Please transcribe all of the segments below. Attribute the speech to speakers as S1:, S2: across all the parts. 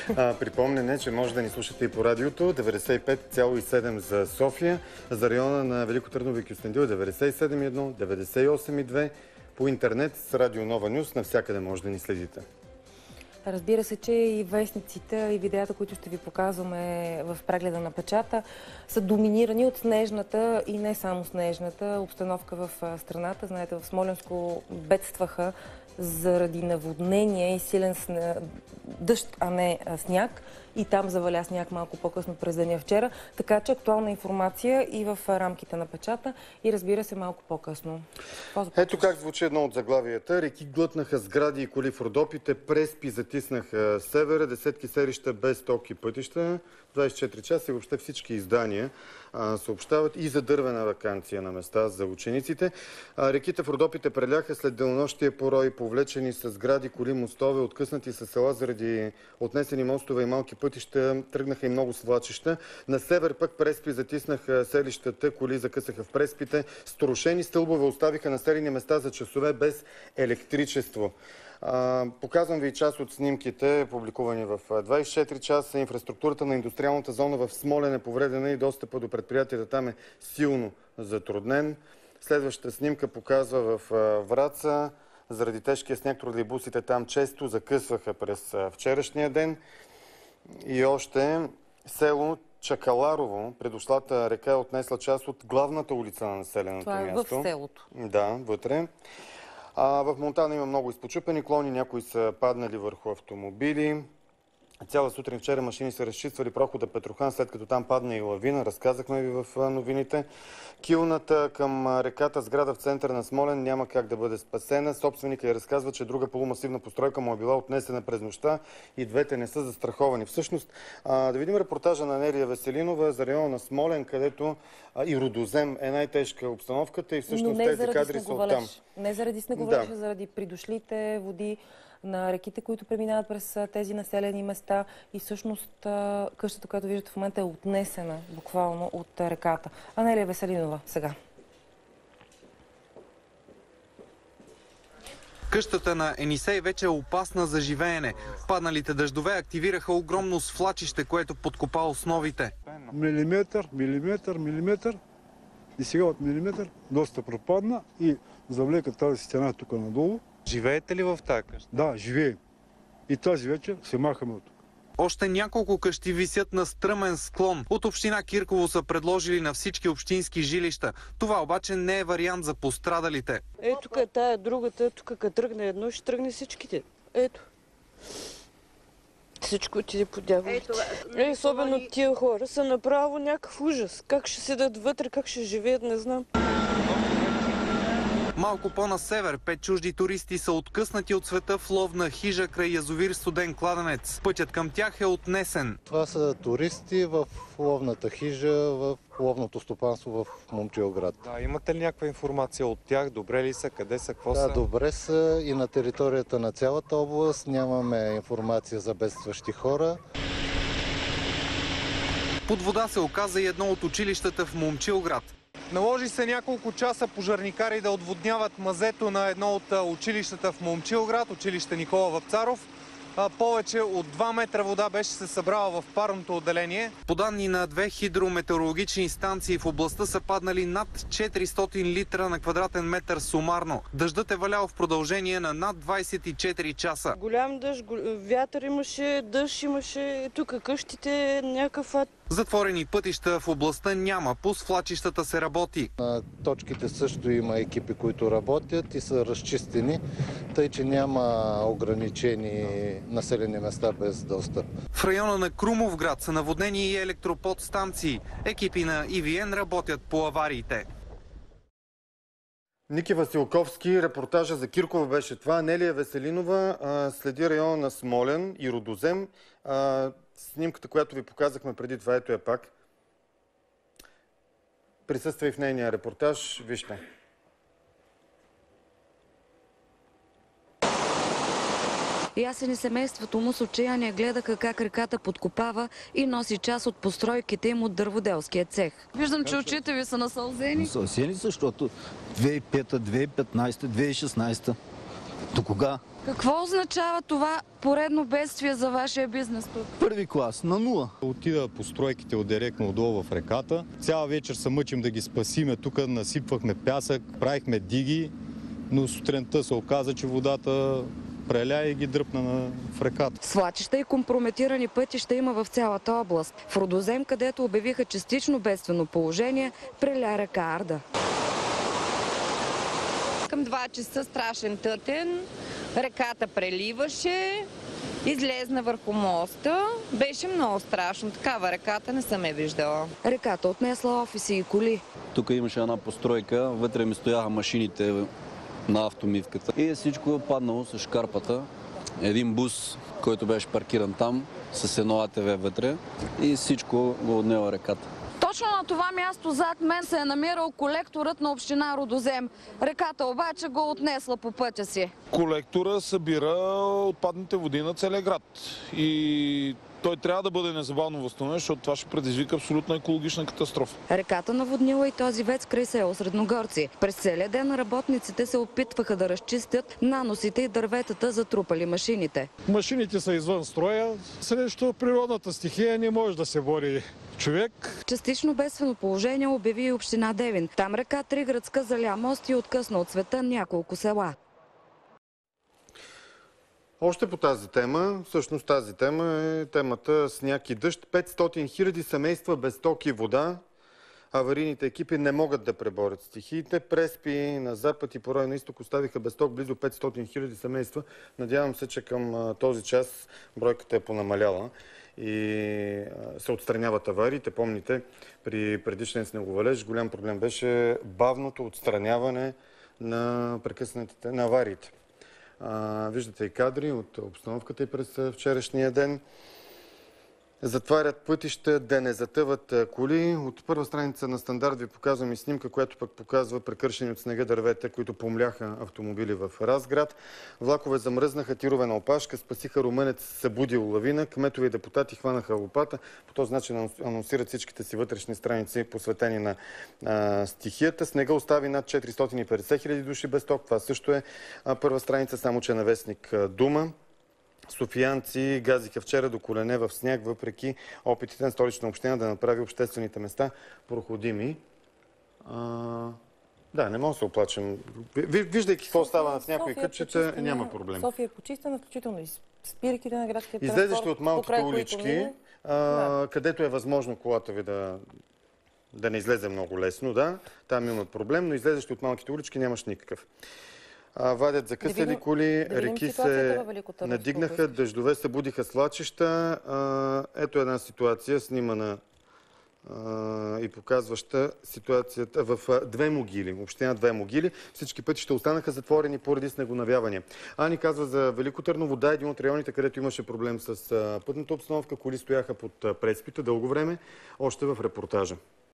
S1: Припомняне, че може да ни слушате и по радиото 95,7 за София, за района на Велико Търново и Кюстендил 97,1, 98,2, по интернет с Радио Нова Нюс, навсякъде може да ни следите.
S2: Разбира се, че и вестниците, и видеята, които ще ви показваме в прегледа на печата, са доминирани от снежната и не само снежната обстановка в страната. Знаете, в Смолянско бедстваха заради наводнение и силен дъжд, а не сняг. И там заваля сняг малко по-късно през деня вчера. Така че актуална информация и в рамките на печата и разбира се малко по-късно.
S1: Ето как звучи едно от заглавията. Реки глътнаха сгради и коли в Родопите, преспи затиснаха севера, десетки селища без токи пътища. 24 часа и въобще всички издания съобщават и за дървена ваканция на места за учениците. Реките в Родопите преляха след денонощия порой, повлечени с сгради, коли, мостове, откъснати с села заради отнесени мостове и малки пътища, тръгнаха и много свлачища. На север пък преспи затиснаха селищата, коли закъсаха в преспите, струшени стълбове оставиха населени места за часове без електричество. Показвам ви част от снимките, публикувани в 24 часа. Инфраструктурата на индустриалната зона в Смолян е повредена и достъпа до предприятията там е силно затруднен. Следващата снимка показва в Враца. Заради тежкия сняг тролейбусите там често закъсваха през вчерашния ден. И още село Чакаларово, предошлата река е отнесла част от главната улица на населеното място.
S2: Това е в селото.
S1: Да, вътре. В Монтана има много изпочупени клони, някои са паднали върху автомобили. Цяла сутрин вчера машини са разчиствали прохода Петрохан, след като там падна и лавина. Разказахме ви в новините. Килната към реката, сграда в центъра на Смолян, няма как да бъде спасена. Собственика я разказва, че друга полумасивна постройка му е била отнесена през нощта и двете не са застраховани. Всъщност, да видим репортажа на Нелия Веселинова за района на Смолян, където и Рудозем е най-тежка обстановката и всъщност тези кадри са оттам.
S2: Не заради снеговалеж, а заради придошлите води на реките, които преминават през тези населени места и всъщност къщата, която виждате в момента е отнесена буквално от реката. Анелия Веселинова сега.
S3: Къщата на Енисей вече е опасна за живеене. Падналите дъждове активираха огромно свлачище, което подкопа основите.
S4: Милиметър и сега от милиметър доста пропадна и завлека тази стена тук надолу.
S3: Живеете ли в тази къща?
S4: Да, живеем. И тази вечер се махаме от тук.
S3: Още няколко къщи висят на стръмен склон. От община Кирково са предложили на всички общински жилища. Това обаче не е вариант за пострадалите.
S5: Ето тук е тая другата, тук като тръгне едно, ще тръгне всичките. Ето. Всичко отиде по дяволите. Особено тия хора са направо някакъв ужас. Как ще седат вътре, как ще живеят, не знам.
S3: Малко по-на север 5 чужди туристи са откъснати от света в ловна хижа край язовир Студен кладенец. Пътят към тях е отнесен.
S6: Това са туристи в ловната хижа, в ловното стопанство в Момчилград.
S7: Да, имате ли някаква информация от тях? Добре ли са? Къде са? Какво са?
S6: Да, добре са и на територията на цялата област. Нямаме информация за бедстващи хора.
S3: Под вода се оказа и едно от училищата в Момчилград. Наложи се няколко часа пожарникари да отводняват мазето на едно от училищата в Момчилград, училище Никола Вапцаров. Повече от 2 метра вода беше се събрала в парното отделение. По данни на 2 хидрометеорологични станции в областта са паднали над 400 литра на квадратен метър сумарно. Дъждът е валял в продължение на над 24 часа.
S5: Голям дъжд, вятър имаше, дъжд имаше, тук къщите някакъв ад.
S3: Затворени пътища в областта няма, по свлачищата се работи.
S6: На точките също има екипи, които работят и са разчистени, тъй че няма ограничени населени места без достъп.
S3: В района на Крумовград са наводнени и електроподстанции. Екипи на ИВН работят по авариите.
S1: Ники Василковски, репортажа за Кирково беше това. Нелия Веселинова следи района на Смолян и Рудозем. Снимката, която ви показахме преди това, ето е пак. Присъства и в нейния репортаж. Вижте.
S8: Ясен и семейството му с отчаяние гледаха как реката подкопава и носи част от постройките им от дърводелския цех. Виждам, че очите ви са насълзени.
S9: Насълзени, защото 2005, 2015, 2016 До кога?
S8: Какво означава това поредно бедствие за вашия бизнес тук?
S9: Първи клас, на нула.
S10: Отида по стройките от директно отдолу в реката. Цяла вечер се мъчим да ги спасиме. Тук насипвахме пясък, правихме диги, но сутринта се оказа, че водата преля и ги дръпна в реката.
S8: Свлачища и компрометирани пътища има в цялата област. В Рудозем, където обявиха частично бедствено положение, преля река Арда.
S11: Към 2 часа страшен тътен, реката преливаше, излезна върху моста. Беше много страшно. Такава реката не съм я виждала.
S8: Реката отнесла офиси и коли.
S12: Тук имаше една постройка, вътре ми стояха машините на автомивката и всичко е паднало с шкарпата. Един бус, който беше паркиран там, с едно АТВ вътре и всичко го отнела реката.
S8: Точно на това място зад мен се е намирал колекторът на община Рудозем. Реката обаче го отнесла по пътя си.
S13: Колектора събира отпадните води на целия град и той трябва да бъде незабавно възстановен, защото това ще предизвика абсолютно екологична катастрофа.
S8: Реката наводнила и този ВЕЦ край село Средногорци. През целия ден работниците се опитваха да разчистят наносите и дърветата, затрупали машините.
S4: Машините са извън строя. Срещу природната стихия не може да се бори човек.
S8: Частично бедствено положение обяви и община Девин. Там река Триградска заля мост и откъсна от света няколко села.
S1: Още по тази тема, всъщност тази тема е темата сняг и дъжд. 500 000 семейства без ток и вода. Аварийните екипи не могат да преборят стихиите. Преспи на запад и порой на изток оставиха без ток близо 500 000 семейства. Надявам се, че към този час бройката е понамаляла и се отстраняват авариите. Помните, при предишния снеговалеж голям проблем беше бавното отстраняване на прекъснатите на авариите. Виждате и кадри от обстановката и през вчерашния ден. Затварят пътища, да не затъват коли. От първа страница на Стандарт ви показвам и снимка, която пък показва прекършени от снега дървета, които помляха автомобили в Разград. Влакове замръзнаха, тирове на опашка, спасиха румънец, събудил лавина. Кметове и депутати хванаха лопата. По този начин анонсират всичките си вътрешни страници, посветени на стихията. Снега остави над 450 000 души без ток. Това също е първа страница, само че на вестник Дума. Софиянци газиха вчера до колене в сняг, въпреки опитите на Столична община да направи обществените места проходими. Да, не мога да се оплачем. Виждайки какво става в някои кътчета, няма проблем.
S2: София е почистена, включително и спирките на градския транспорт.
S1: Излезеш ли от малките улички, където е възможно колата ви да не излезе много лесно, да, там има проблем, но излезеш ли от малките улички, нямаш никакъв. Вадят закъсали коли, реки се надигнаха, дъждове събудиха свлачища. Ето една ситуация, снимана и показваща ситуацията в Две могили, община Две могили. Всички пътища останаха затворени поради снегонавявания. Ани казва за Велико Търново, да, един от районите, където имаше проблем с пътната обстановка, коли стояха под преспите дълго време, още в репортажа.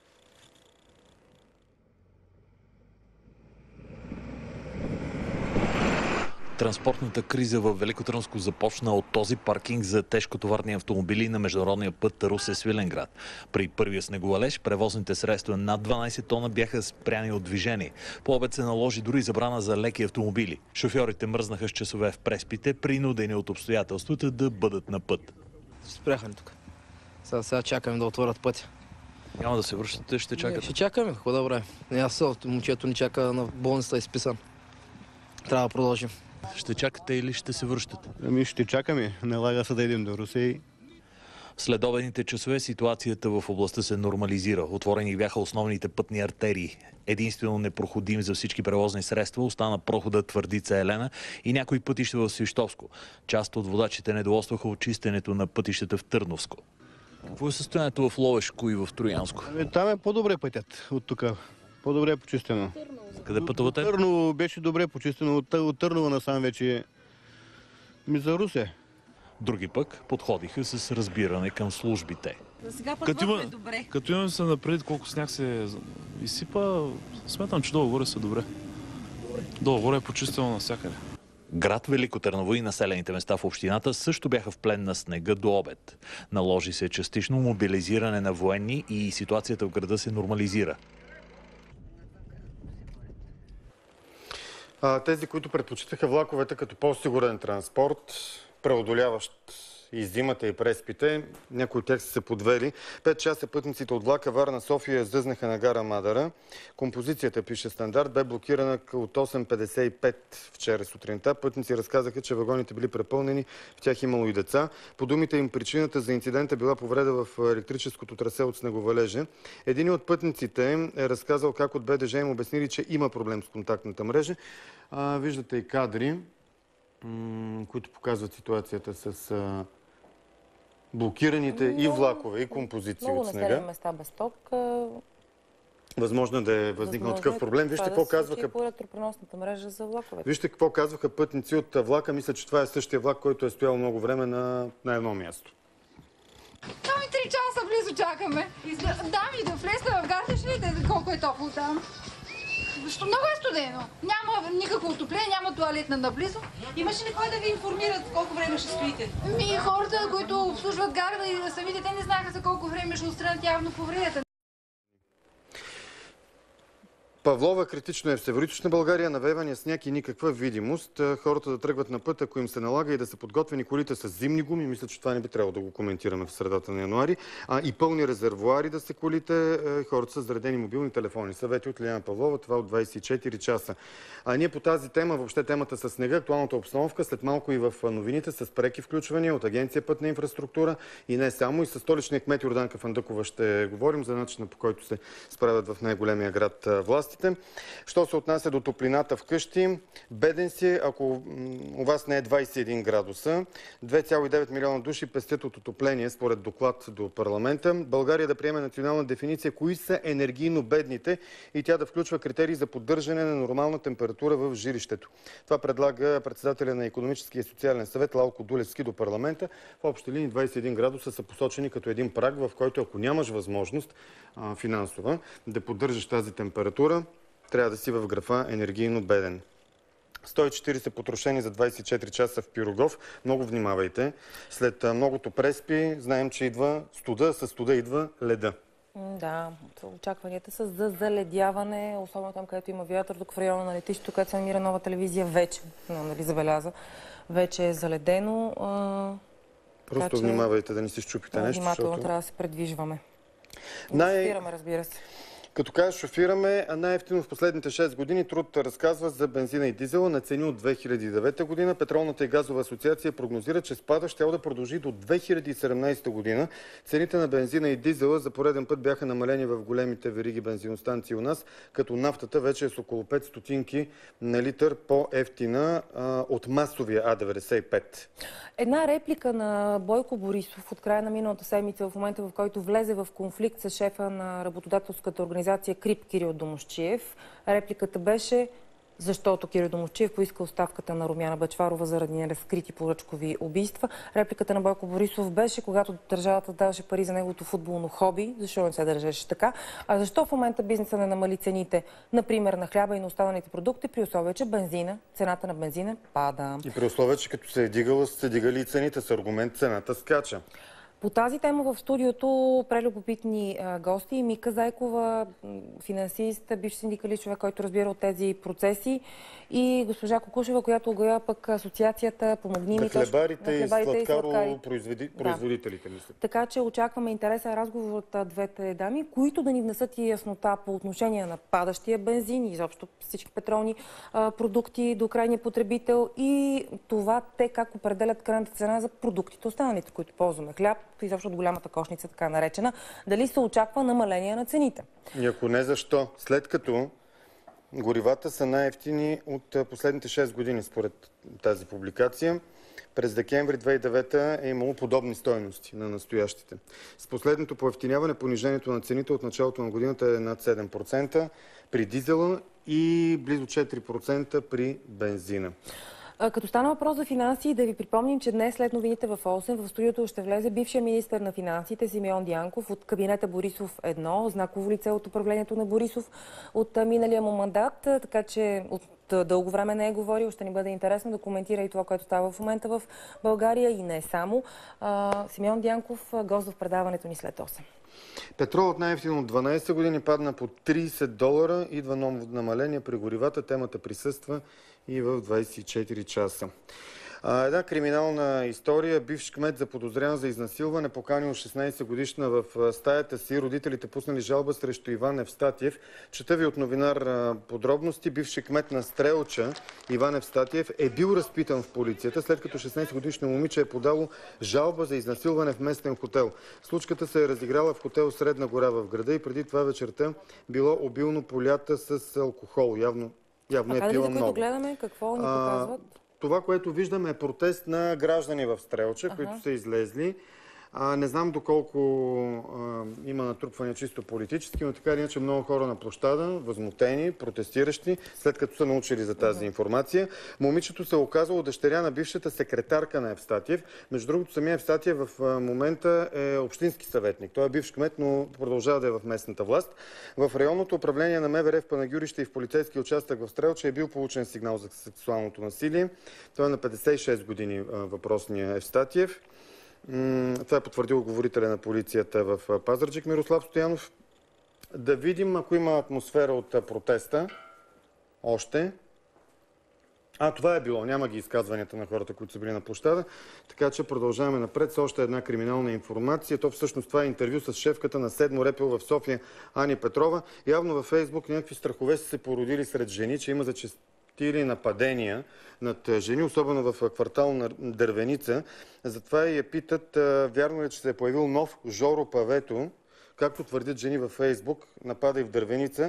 S14: Транспортната криза в Великотърновско започна от този паркинг за тежкотоварни автомобили на международния път Русе-Свиленград. При първия снеговалеж превозните средства над 12 тона бяха спряни от движение. По обед се наложи дори забрана за леки автомобили. Шофьорите мръзнаха с часове в преспите, принудени от обстоятелствата да бъдат на път.
S15: Спряхме тук. Сега чакаме да отворят пътя.
S14: Няма да се връщате, ще чакате?
S15: Ще чакаме, какво да правим. Момчето ни чака на болницата изписан. Трябва да продължим.
S14: Ще чакате или ще се връщате?
S16: Ще чакаме. Налага се да идем до Русе.
S14: В следобедните часове ситуацията в областта се нормализира. Отворени бяха основните пътни артерии. Единствено непроходим за всички превозни средства остана прохода Твърдица Елена и някои пътища в Свищовско. Част от водачите недоволстваха от чистенето на пътищата в Търновско. Какво е състоянието в Ловешко и в Троянско?
S16: Там е по-добре пътят от тук. По-добре е почистено.
S14: Къде пътувате?
S16: Търново беше добре почистено. От Търново насам вече за Русе.
S14: Други пък подходиха с разбиране към службите.
S8: Сега път е добре.
S17: Като имаме се напред колко сняг се изсипа, смятам, че долу-горе са добре. Долу-горе е почистено навсякъде.
S14: Град Велико Търново и населените места в общината също бяха в плен на снега до обед. Наложи се частично мобилизиране на военни и ситуацията в града се нормализира.
S1: Тези, които предпочитаха влаковете като по-сигурен транспорт, преодоляващ и зимата, и преспите, някои от тях са се подвели. 5 часа пътниците от влака Варна-София зъзнаха на гара Мадара. Композицията, пише Стандарт, бе блокирана от 8:55 вчера сутринта. Пътници разказаха, че вагоните били препълнени, в тях имало и деца. По думите им, причината за инцидента била повреда в електрическото трасе от снеговалежа. Един от пътниците е разказал как от БДЖ им обяснили, че има проблем с контактната мрежа. Виждате и кадри, които показват ситуацията с блокираните и влакове, и композиции от снега.
S2: Много населени места без ток.
S1: Възможно да е възникнал такъв проблем. Вижте какво казваха.
S2: По електропреносната мрежа за влаковете.
S1: Вижте какво казваха пътници от влака. Мисля, че това е същия влак, който е стоял много време на едно място.
S9: Там и 3 часа близо чакаме. Да, ми да влезте в гарата, ще видите колко е топло там. Защото много е студено. Няма никакво отопление, няма туалетна наблизо.
S18: Имаше ли кой да ви информират колко време ще стоите?
S9: Хората, които обслужват гарата и самите, те не знаеха за колко време ще отстранят явно повредата.
S1: Павлова критично е в североизточна България, навевания сняг и никаква видимост. Хората да тръгват на път, ако им се налага, и да са подготвени колите с зимни гуми. Мисля, че това не би трябвало да го коментираме в средата на януари. И пълни резервоари да са колите. Хората са заредени мобилни телефони. Съвети от Лиляна Павлова, това от 24 часа. Ние по тази тема, въобще темата с снега, актуалната обстановка, след малко и в новините с преки включвания от Агенция Пътна инфраструктура и не само. И с столичния кмет Йорданка Фандъкова ще говорим за начина, по който се справят в най-големия град власти. Що се отнася до топлината вкъщи, беден си, ако у вас не е 21 градуса. 2,9 милиона души пестят от отопление, според доклад до парламента. България да приеме национална дефиниция кои са енергийно бедните и тя да включва критерии за поддържане на нормална температура в жилището. Това предлага председателя на Икономическия и социален съвет Лалко Дулевски до парламента. В общи линии 21 градуса са посочени като един праг, в който ако нямаш възможност финансова да поддържаш тази температура, трябва да си в графа енергийно беден. 140 потрошени за 24 часа в Пирогов. Много внимавайте. След многото преспи, знаем, че идва студа, със студа идва леда.
S2: Да, очакванията са за заледяване, особено там, където има вятър, тук в района на летището, където се намира Нова телевизия, вече, нали забеляза, вече е заледено.
S1: Просто внимавайте да не си счупите нещо.
S2: Внимателно трябва да се предвижваме. Шофираме, разбира се.
S1: Като кажа шофираме, най-ефтино в последните 6 години Труд разказва за бензина и дизела на цени от 2009 година. Петролната и газова асоциация прогнозира, че спада ще да продължи до 2017 година. Цените на бензина и дизела за пореден път бяха намалени в големите вериги бензиностанции у нас, като нафтата вече е с около 5 стотинки на литър по-ефтина от масовия А95.
S2: Една реплика на Бойко Борисов от края на миналата седмица, в момента в който влезе в конфликт с шефа на работодателската организация КРИП Кирил Домусчиев. Репликата беше: защото Кирил Домусчиев поиска оставката на Румяна Бъчварова заради неразкрити поръчкови убийства. Репликата на Бойко Борисов беше: когато държавата даваше пари за неговото футболно хоби, защо не се държеше така? А защо в момента бизнеса не намали цените, например на хляба и на останалите продукти, при условие, че цената на бензина пада?
S1: И при условие, че като се е дигала, се дигали и цените, с аргумент цената скача.
S2: По тази тема в студиото прелюбопитни гости. Мика Зайкова, финансист, бивш синдикалист, човек, който разбира от тези процеси, и госпожа Кокушева, която оглавява пък асоциацията "Помогни ми"
S1: хлебарите и сладкаро-производителите.
S2: Така че очакваме интересен разговор от двете дами, които да ни внесат и яснота по отношение на падащия бензин и изобщо всички петролни продукти до крайния потребител и това те как определят крайната цена за продуктите, останалите, които ползваме. Хляб, изобщо от голямата кошница, така наречена. Дали се очаква намаление на цените?
S1: И ако не, защо? След като горивата са най-евтини от последните 6 години, според тази публикация. През декември 2009 е имало подобни стойности на настоящите. С последното поевтиняване, понижението на цените от началото на годината е над 7% при дизела и близо 4% при бензина.
S2: Като стана въпрос за финанси, да ви припомним, че днес след новините в 8 в студиото ще влезе бившия министър на финансите Симеон Дянков от кабинета Борисов 1, знаково лице от управлението на Борисов от миналия му мандат, така че от дълго време не е говорил. Ще ни бъде интересно да коментира и това, което става в момента в България и не само. Симеон Дянков, гост в предаването ни след 8.
S1: Петролът най-ефтин от 12 години падна по $30. Идва ново намаление при горивата. Темата присъства и в 24 часа. Една криминална история. Бивш кмет заподозрян за изнасилване, поканил 16-годишна в стаята си. Родителите пуснали жалба срещу Иван Евстатиев. Чета ви от новинар подробности. Бивши кмет на Стрелча Иван Евстатиев е бил разпитан в полицията, след като 16-годишно момиче е подало жалба за изнасилване в местен хотел. Случката се е разиграла в хотел Средна гора в града и преди това вечерта било обилно полята с алкохол. Явно е пила много.
S2: Които гледаме, какво ни показват?
S1: Това, което виждаме, е протест на граждани в Стрелча, които са излезли. Не знам доколко има натрупване чисто политически, но така или иначе много хора на площада, възмутени, протестиращи, след като са научили за тази информация. Момичето се е оказало дъщеря на бившата секретарка на Евстатиев. Между другото, самия Евстатиев в момента е общински съветник. Той е бивш кмет, но продължава да е в местната власт. В районното управление на МВР в Панагюрище и в полицейски участък в Стрелча е бил получен сигнал за сексуалното насилие. Той е на 56 години, въпросния Евстатиев. Това е потвърдил говорителя на полицията в Пазарджик Мирослав Стоянов. Да видим, ако има атмосфера от протеста. Още. Това е било. Няма ги изказванията на хората, които са били на площада. Така че продължаваме напред с още една криминална информация. То всъщност това е интервю с шефката на Седмо РПУ в София Ани Петрова. Явно във Фейсбук някакви страхове са се породили сред жени, че има зачестили нападения над жени, особено в квартал на Дървеница. Затова и я питат, вярно ли, че се е появил нов Жоро Павето, както твърдят жени във Фейсбук, напада и в Дървеница.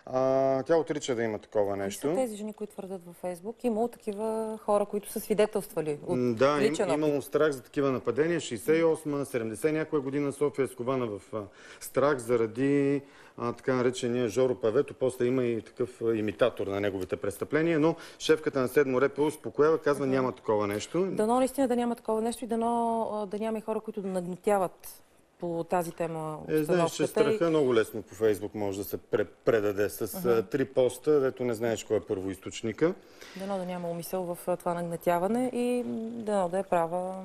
S1: Тя отрича да има такова нещо.
S2: Са тези жени, които твърдят във Фейсбук. Имало такива хора, които са свидетелствали от
S1: да,
S2: личен опит.
S1: имало страх за такива нападения. 68-ма, 70 някоя година София е скована в страх заради така наречения Жоро Павето. После има и такъв имитатор на неговите престъпления, но шефката на Седмо РПУ успокоява, казва няма такова нещо.
S2: Дано наистина да няма такова нещо и дано да няма и хора, които да нагнетяват по тази тема обстановката.
S1: Знаеш, че страха много лесно по Фейсбук може да се предаде с 3 поста, дето не знаеш кой е първоизточника.
S2: Дано да няма умисъл в това нагнетяване и дано да е права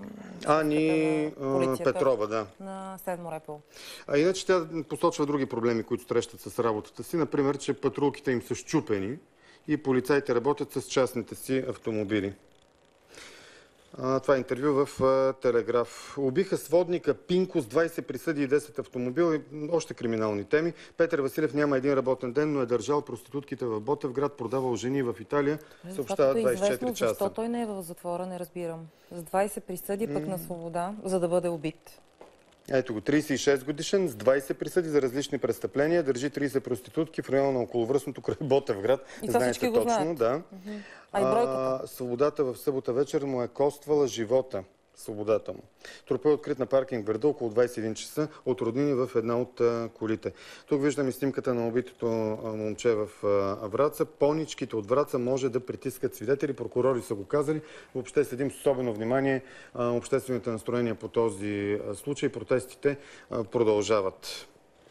S1: Ани Петрова, да.
S2: На Седмо РПУ.
S1: Иначе тя посочва други проблеми, които срещат с работата си. Например, че патрулките им са счупени и полицаите работят с частните си автомобили. Това е интервю в Телеграф. Убиха сводника Пинко с 20 присъди и 10 автомобила и още криминални теми. Петър Василев няма един работен ден, но е държал проститутките в Ботевград, продавал жени в Италия. Съобщава 24 часа.
S2: Защо той не е в затвора, не разбирам. С 20 присъди, пък на свобода, за да бъде убит.
S1: Ето го, 36 годишен, с 20 присъди за различни престъпления, държи 30 проститутки в района на околовръстното край Ботевград.
S2: Знаете точно,
S1: да.
S2: А и бройката?
S1: Свободата в събота вечер му е коствала живота. Свободата му. Трупът е открит на паркинг в града около 21 часа от роднини в една от колите. Тук виждам и снимката на убитото момче в Враца. Поничките от Враца може да притискат свидетели. Прокурори са го казали. Въобще следим с особено внимание обществените настроения по този случай. Протестите продължават.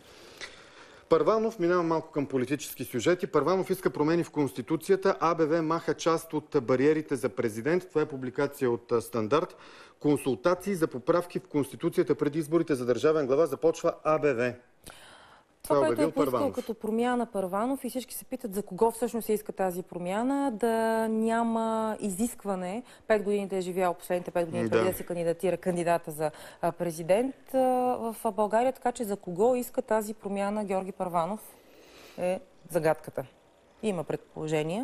S1: Първанов, минава малко към политически сюжети. Първанов иска промени в Конституцията. АБВ маха част от бариерите за президент. Това е публикация от Стандарт. Консултации за поправки в Конституцията преди изборите за държавен глава започва АБВ.
S2: Това, което е поискал като промяна Първанов и всички се питат за кого всъщност се иска тази промяна, да няма изискване 5 години да е живял последните 5 години преди да се кандидатира кандидата за президент в България, така че за кого иска тази промяна Георги Първанов е загадката. Има предположения.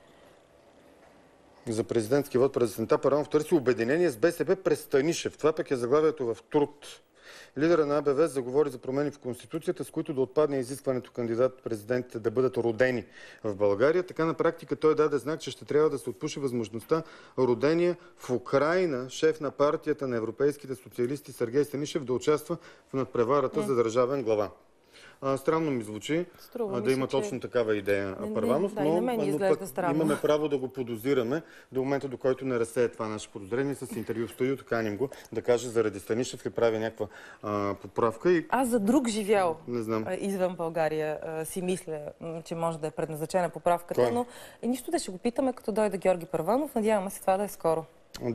S1: За президентски вод през есента Първанов търси обединение с БСП през Станишев. Това пък е заглавието в Труд. Лидера на АБВ заговори за промени в Конституцията, с които да отпадне изискването кандидат-президентите да бъдат родени в България. Така на практика той даде знак, че ще трябва да се отпуши възможността родения в Украйна шеф на партията на европейските социалисти Сергей Станишев да участва в надпреварата за държавен глава. Странно ми звучи да има точно такава идея Първанов, но имаме право да го подозираме до момента, до който не разсея това наше подозрение. С интервю в студиото каним го да каже заради Станишев ли прави някаква поправка.
S2: Аз за друг живял извън България си мисля, че може да е предназначена поправката, но нищо да ще го питаме, като дойде Георги Първанов. Надяваме се това да е скоро.
S1: Да.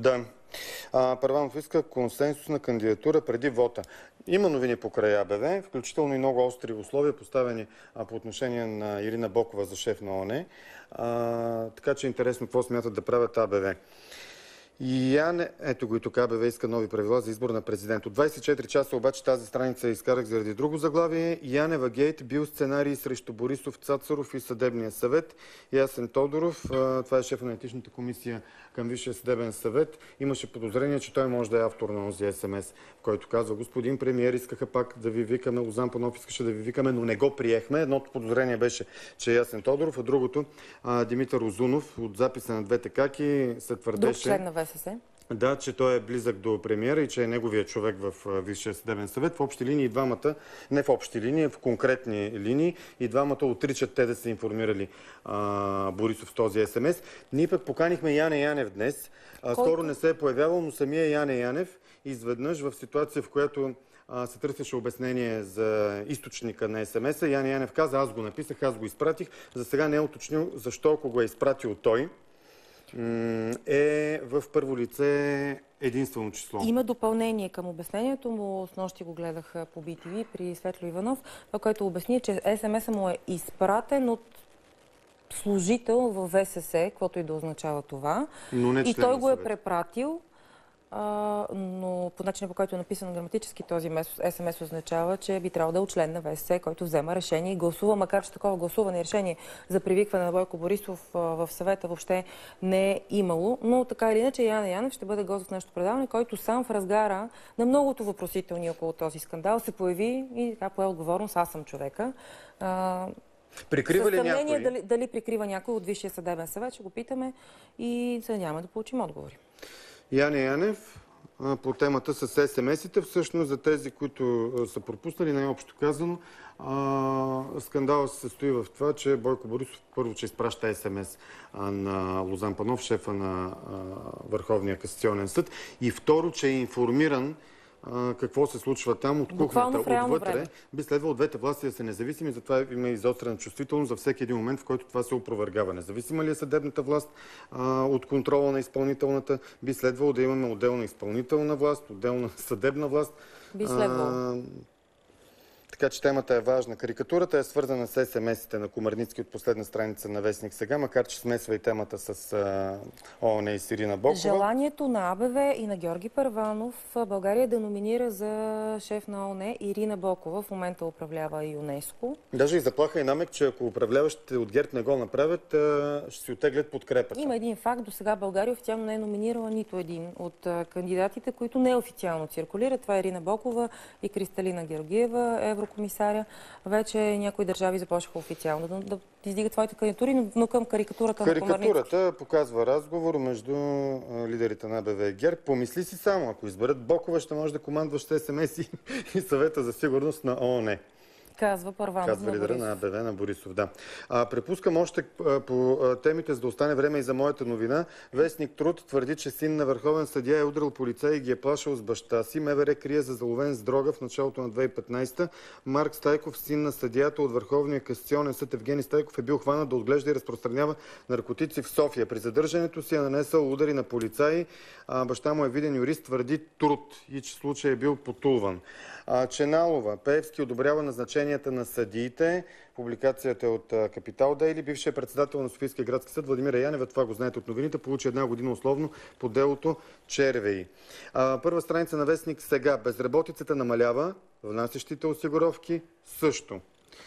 S1: Първанов иска консенсусна кандидатура преди вота. Има новини покрай АБВ, включително и много остри условия, поставени по отношение на Ирина Бокова за шеф на ООН. Така че е интересно какво смятат да правят АБВ. Ето го и тук, АБВ иска нови правила за избор на президент. От 24 часа обаче тази страница изкарах заради друго заглавие. Янева гейт бил сценарий срещу Борисов, Цацаров и Съдебния съвет. Ясен Тодоров, това е шефа на етичната комисия към Висшия съдебен съвет, имаше подозрение, че той може да е автор на този СМС, в който казва: господин премиер, искаха пак да ви викаме, Лозан Панов искаше да ви викаме, но не го приехме. Едното подозрение беше, че е Ясен Тодоров, а другото Димитър Озунов. От записа на двете каки се твърдеше...
S2: Друг член на ВСС.
S1: Да, че той е близък до премиера и че е неговият човек в Висшия съдебен съвет. В общи линии двамата, не в общи линии, в конкретни линии, и двамата отричат те да са информирали Борисов в този СМС. Ние пък поканихме Яне Янев днес. Скоро не се е появявал, но самия Яне Янев изведнъж в ситуация, в която се търсеше обяснение за източника на СМС-а, Яне Янев каза: аз го написах, аз го изпратих. За сега не е уточнил защо, ако го е изпратил той, е в първо лице единствено число.
S2: Има допълнение към обяснението му. Снощи го гледах по BTV при Светло Иванов. Това, което обясни, че СМС-а му е изпратен от служител в ВСС, каквото и да означава това. И той го е препратил, но по начина, по който е написан граматически, този СМС означава, че би трябвало да е член на ВСС, който взема решение и гласува, макар че такова гласуване и решение за привикване на Бойко Борисов в съвета въобще не е имало. Но така или иначе Яне Янев ще бъде гост в нашето предаване, който сам в разгара на многото въпросителни около този скандал се появи и така пое отговорност: аз съм човека.
S1: Прикрива ли някой?
S2: Дали прикрива някой от Висшия съдебен съвет, ще го питаме и се надяваме да получим отговори.
S1: Яне Янев по темата с СМС-ите, всъщност за тези, които са пропуснали, най-общо казано, скандалът се състои в това, че Бойко Борисов първо, че изпраща СМС на Лозан Панов, шефа на Върховния касационен съд, и второ, че е информиран какво се случва там от кухнята. Отвътре би следвало двете власти да са независими, затова има изострена чувствителност за всеки един момент, в който това се опровергава. Независима ли е съдебната власт от контрола на изпълнителната? Би следвало да имаме отделна изпълнителна власт, отделна съдебна власт.
S2: Би следвало.
S1: Така че темата е важна. Карикатурата е свързана с СМС-ите на Комарницки от последна страница на Вестник Сега, макар че смесва и темата с ООН и с Ирина Бокова.
S2: Желанието на АБВ и на Георги Първанов България да номинира за шеф на ООН Ирина Бокова. В момента управлява ЮНЕСКО.
S1: Даже и заплаха и намек, че ако управляващите от ГЕРБ не го направят, ще си оттеглят подкрепата.
S2: Има един факт. До сега България официално не е номинирала нито един от кандидатите, които неофициално циркулират. Това е Ирина Бокова и Кристалина Георгиева, еврокомисаря. Вече някои държави започнаха официално да издигат своите кандидатури, но към карикатурата на Комарницки.
S1: Карикатурата показва разговор между лидерите на АБВ и ГЕРБ. Помисли си само, ако изберат Бокова, ще може да командваш СМС и съвета за сигурност на ООН.
S2: Казва Първанов на Борисов.
S1: Казва лидера на АБВ на Борисов, да. Препускам още по темите, за да остане време и за моята новина. Вестник Труд твърди, че син на върховен съдия е удрал полицай и ги е плашил с баща си. МВР крие за заловен с дрога в началото на 2015. Марк Стайков, син на съдията от Върховния касационен съд Евгений Стайков, е бил хванат да отглежда и разпространява наркотици в София. При задържането си е нанесъл удари на полицаи. Баща му е виден юрист, твърди Труд, и че случай е бил потулван. Ченалова. Пеевски одобрява назначенията на съдиите. Публикацията е от Капитал Дейли. Бившият председател на Софийския градски съд Владимира Янева, това го знаете от новините, получи 1 година условно по делото Червеи. Първа страница на Вестник Сега. Безработицата намалява, внасящите осигуровки също.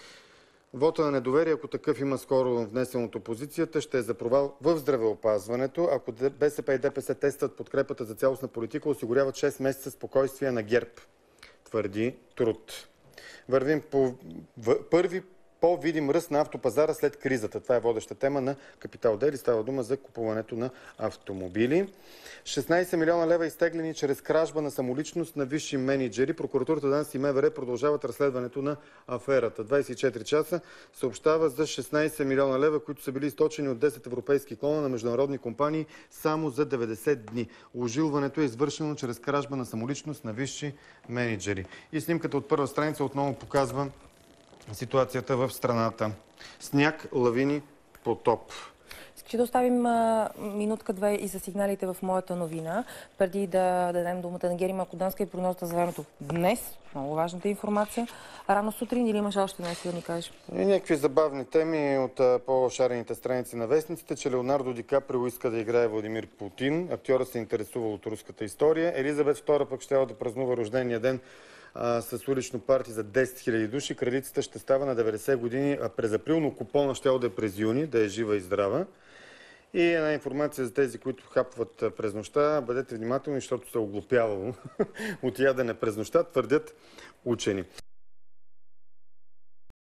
S1: Вота на недоверие, ако такъв има скоро внесен от опозицията, ще е за провал в здравеопазването. Ако БСП и ДПС тестват подкрепата за цялостна политика, осигуряват 6 месеца спокойствие на ГЕРБ, твърди Труд. Вървим по първи по-видим ръст на автопазара след кризата. Това е водеща тема на Капитал Дейли. Става дума за купуването на автомобили. 16 милиона лева изтеглени чрез кражба на самоличност на висши мениджери. Прокуратурата, ДАНС и МВР продължават разследването на аферата. 24 часа съобщава за 16 милиона лева, които са били източени от 10 европейски клона на международни компании само за 90 дни. Ужилването е извършено чрез кражба на самоличност на висши мениджери. И снимката от първа страница отново показва ситуацията в страната. Сняг, лавини, потоп.
S2: Ще да оставим минутка-две и за сигналите в моята новина, преди да дадем думата на Гери Макоданска и прогнозата за времето днес. Много важната информация. Рано сутрин или имаш още нещо да ни кажеш?
S1: И някакви забавни теми от по-шарените страници на вестниците, че Леонардо Ди Каприо иска да играе Владимир Путин. Актьорът се интересува от руската история. Елизабет II пък ще да празнува рождения ден с улично парти за 10 000 души. Кралицата ще става на 90 години през април, но купона ще да е през юни, да е жива и здрава. И една информация за тези, които хапват през нощта. Бъдете внимателни, защото се оглупявало от ядене през нощта, твърдят учени.